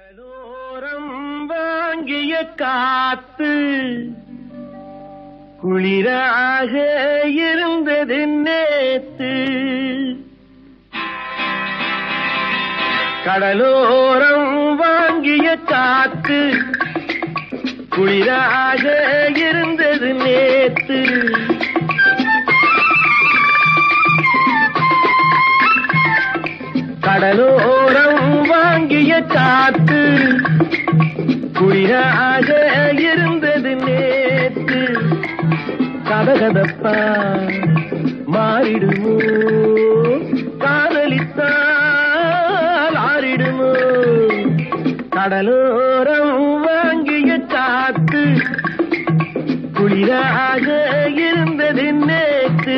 கடலோரம் வாங்கிய காத்து குளிராக இருந்தது நேத்து. கடலோரம் வாங்கிய காத்து குளிராக இருந்தது நேத்து. கடலோரம் வாங்கிய காத்து குளிராக இருந்தது நேத்து. கதகதப்பா மாறிடுமோ, காதலித்தால் ஆறிடுமோ. கடலோரம் வாங்கிய காத்து குளிராக இருந்தது நேத்து.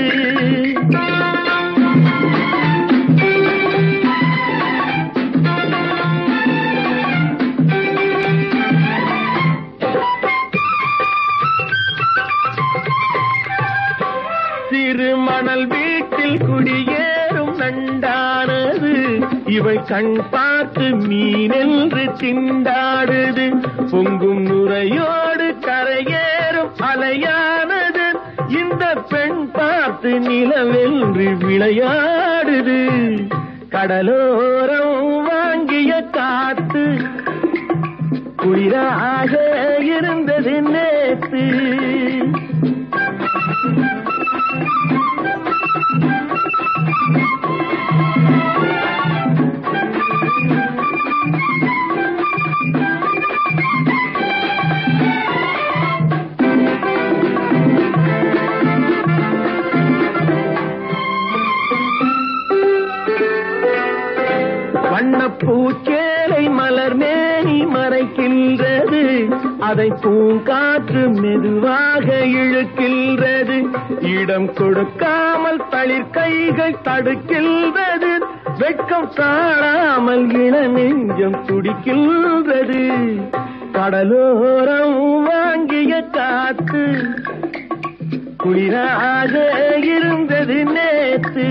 சிறு மணல் வீட்டில் குடியேறும் நண்டானது, இவை கண் பார்த்து மீனென்று திண்டாடுது. பொங்கும் நுரையோடு கரையேறும் அலையானது, இந்த பெண் பார்த்து நிலவென்று விளையாடுது. கடலோரம் வாங்கிய காத்து குளிராக இருந்தது நேத்து. வண்ணப்பூச்சேலை மலர் மேனி மறைக்கின்றது, அதை பூங்காற்று மெதுவாக இழுக்கின்றது. இடம் கொடுக்காமல் தளிர் கைகள் தடுக்கின்றது, வெட்கம் தாழாமல் இள நெஞ்சம் துடிக்கின்றது. கடலோரம் வாங்கிய காத்து குளிராக இருந்தது நேத்து.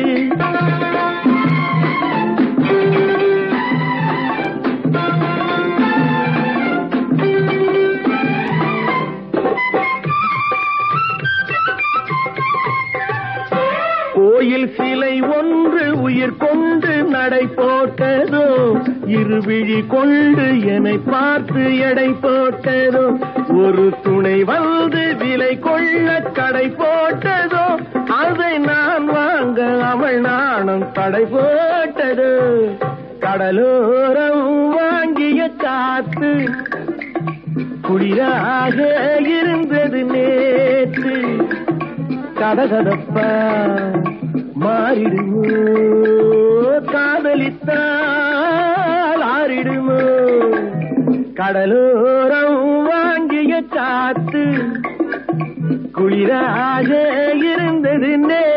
கோயில் சிலை ஒன்று உயிர் கொண்டு நடை போட்டதோ, இருவிழி கொண்டு என்னை பார்த்து எடை போட்டதோ. ஒரு துணை வந்து விலை கொள்ள கடை போட்டதோ, அதை நான் வாங்க அவள் நாணம் தடை போட்டதோ. கடலோரம் வாங்கிய காத்து குளிராக இருந்தது நேற்று. கதகதப்பா மாறிடுமோ, காதலித்தால் ஆறிடுமோ. கடலோரம் வாங்கிய காத்து குளிராக இருந்தது நே